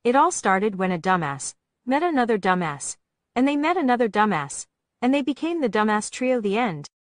It all started when a dumbass met another dumbass, and they met another dumbass, and they became the dumbass trio. The end.